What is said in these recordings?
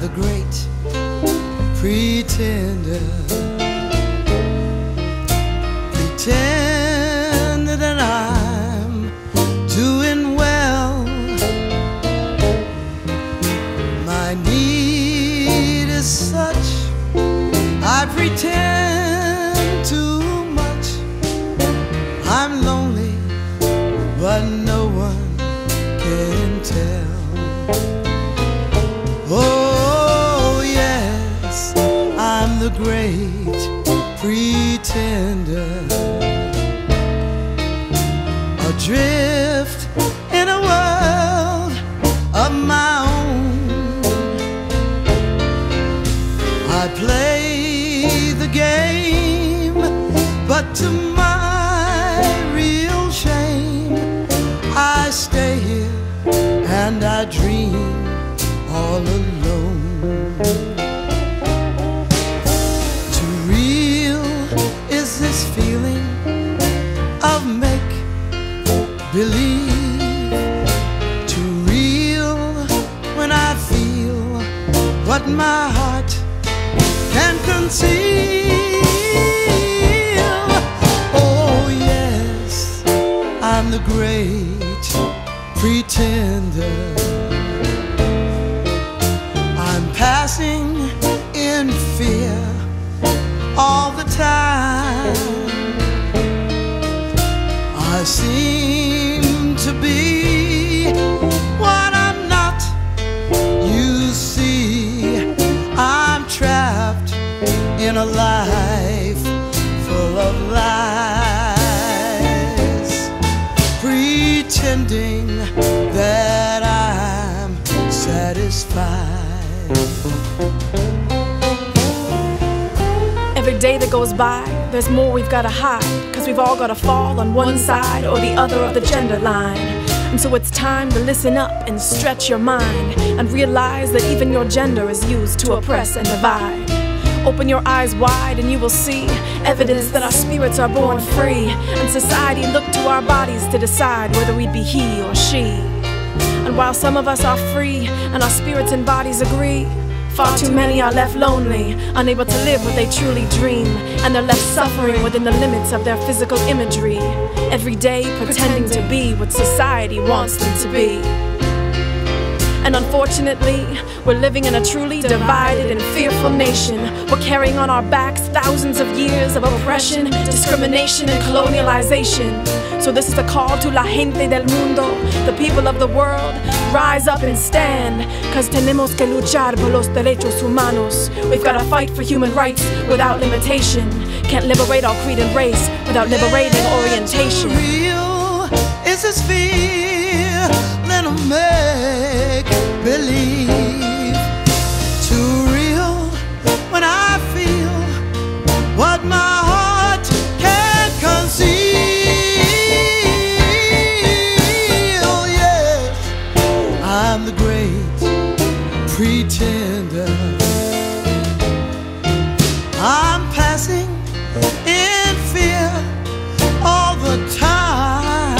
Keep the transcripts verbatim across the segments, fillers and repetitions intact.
the great pretender. Pretend that I'm doing well. My need is such, I pretend too much. I'm lonely, but no one can tell. Oh yes, I'm the great pretender. Adrift in a world of my own, I play the game, but to my real shame, I stay here and I dream all alone. Too real is this feeling of make believe, too real when I feel what my heart can conceal. Oh yes, I'm the great pretender. I'm passing in fear all the time. I seem to be what I'm not. You see, I'm trapped in a life full of lies, pretending that I'm satisfied. Every day that goes by, there's more we've gotta hide, cause we've all gotta fall on one side or the other of the gender line. And so it's time to listen up and stretch your mind and realize that even your gender is used to oppress and divide. Open your eyes wide and you will see evidence that our spirits are born free, and society looked to our bodies to decide whether we'd be he or she. And while some of us are free and our spirits and bodies agree, far too many are left lonely, unable to live what they truly dream, and they're left suffering within the limits of their physical imagery, every day pretending to be what society wants them to be. And unfortunately, we're living in a truly divided and fearful nation. We're carrying on our backs thousands of years of oppression, discrimination, and colonialization. So this is a call to la gente del mundo, the people of the world. Rise up and stand, cause tenemos que luchar por los derechos humanos. We've gotta fight for human rights without limitation. Can't liberate our creed and race without liberating orientation. Too real is this fear, little make believe. Too real when I feel what my heart can't conceive. Yes, I'm the great pretender. I'm passing in fear all the time.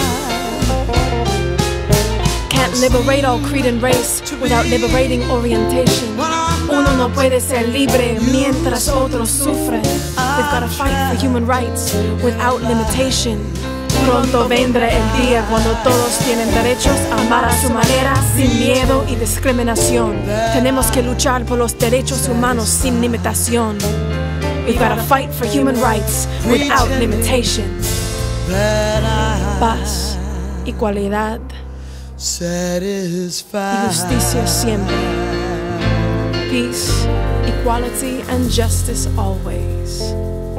Can't liberate all creed and race without liberating orientation. Uno no puede ser libre mientras otros sufren. We've gotta fight for human rights without limitation. Pronto vendrá el día cuando todos tienen derechos a amar a su manera, sin miedo y discriminación. Tenemos que luchar por los derechos humanos sin limitación. We've gotta fight for human rights without limitation. Paz, igualdad y justicia siempre. Peace, equality, and justice always.